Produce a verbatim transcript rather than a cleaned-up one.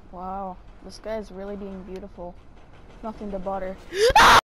Wow, this guy is really being beautiful. Nothing to butter.